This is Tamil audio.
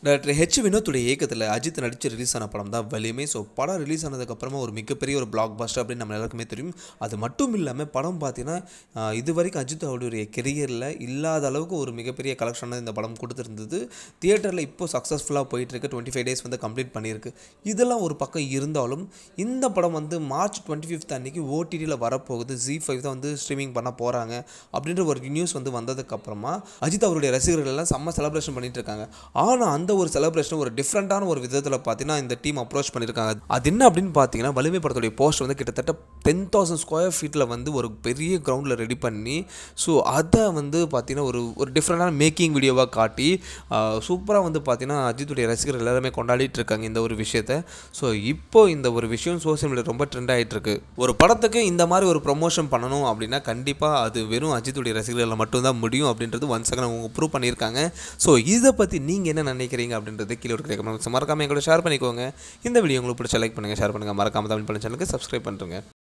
டாக்டர் ஹெச் வினோத்துடைய இயக்கத்தில் அஜித் நடித்து ரிலீஸ் ஆன படம் தான் வலிமை. ஸோ படம் ரிலீஸ் ஆனதுக்கப்புறமா ஒரு மிகப்பெரிய ஒரு பிளாக் பஸ்டர் அப்படின்னு நம்ம எல்லாருக்குமே தெரியும். அது மட்டும் இல்லாமல் படம் பார்த்தீங்கன்னா இது வரைக்கும் அஜித் அவருடைய கெரியரில் இல்லாத அளவுக்கு ஒரு மிகப்பெரிய கலெக்ஷன் இந்த படம் கொடுத்துருந்தது. தியேட்டரில் இப்போ சக்ஸஸ்ஃபுல்லாக போயிட்டுருக்கு. 25 டேஸ் வந்து கம்ப்ளீட் பண்ணியிருக்கு. இதெல்லாம் ஒரு பக்கம் இருந்தாலும் இந்த படம் வந்து மார்ச் 25 அன்றைக்கி ஓடிடியில் வரப்போகுது. ZEE5 தான் வந்து ஸ்ட்ரீமிங் பண்ண போகிறாங்க அப்படின்ற ஒரு நியூஸ் வந்து வந்ததுக்கப்புறமா அஜித் அவருடைய ரசிகர்கள் எல்லாம் செம்ம செலிப்ரேஷன் பண்ணிட்டு இருக்காங்க. ஆனால் அந்த ஒரு செலிப்ரேஷன் ஒரு டிஃப்ரெண்ட்டான ஒரு விதத்தில் பார்த்தீங்கன்னா இந்த டீம் அப்ரோச் பண்ணியிருக்காங்க. அது என்ன அப்படின்னு பார்த்தீங்கன்னா வலிமை படத்துடைய போஸ்டர் வந்து கிட்டத்தட்ட 10,000 ஸ்கொயர் ஃபீட்டில் வந்து ஒரு பெரிய கிரவுண்டில் ரெடி பண்ணி ஸோ அதை வந்து பார்த்தீங்கன்னா ஒரு டிஃப்ரெண்ட்டான மேக்கிங் வீடியோவாக காட்டி சூப்பராக வந்து பார்த்தீங்கன்னா அஜித்துடைய ரசிகர்கள் எல்லாருமே கொண்டாடிட்டு இருக்காங்க இந்த ஒரு விஷயத்தை. ஸோ இப்போ இந்த ஒரு விஷயம் சோசியல் மீடியா ரொம்ப ட்ரெண்ட் ஆகிட்டு இருக்கு. ஒரு படத்துக்கு இந்த மாதிரி ஒரு ப்ரொமோஷன் பண்ணணும் அப்படின்னா கண்டிப்பாக அது வெறும் அஜித்துடைய ரசிகர்கள் மட்டும்தான் முடியும் அப்படின்றது ஒன் செகண்ட் அவங்க ப்ரூவ் பண்ணியிருக்காங்க. ஸோ இதை பற்றி நீங்கள் என்ன நினைக்கிறீங்க அப்படின்றது கீழே ஒரு மறக்காம எங்களோட ஷேர் பண்ணிக்கோங்க. இந்த வீடியோ உங்களுக்கு பிடிச்ச லைக் பண்ணுங்கள், ஷேர் பண்ணுங்கள், மறக்காம தமிழ் பண்ண சேனலுக்கு சப்ஸ்கிரைப் பண்ணுறேங்க.